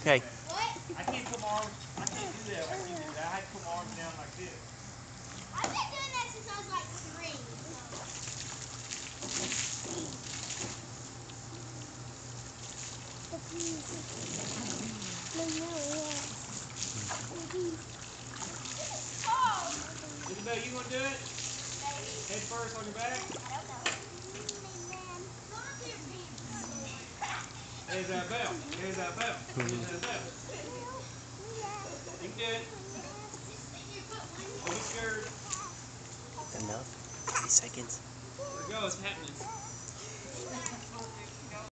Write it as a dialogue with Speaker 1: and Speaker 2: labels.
Speaker 1: Okay.
Speaker 2: I can't put my arms, I can't do that. I can't do that. I had to put my arms down like this.
Speaker 3: I've been doing that since I was like 3.
Speaker 2: Isabel, you gonna do it? Head first on your back?
Speaker 3: I don't know.
Speaker 2: Isabel. Isabel. Isabel. You can do it. Don't be scared.
Speaker 1: Enough. 3 seconds.
Speaker 2: There we go. It's happening.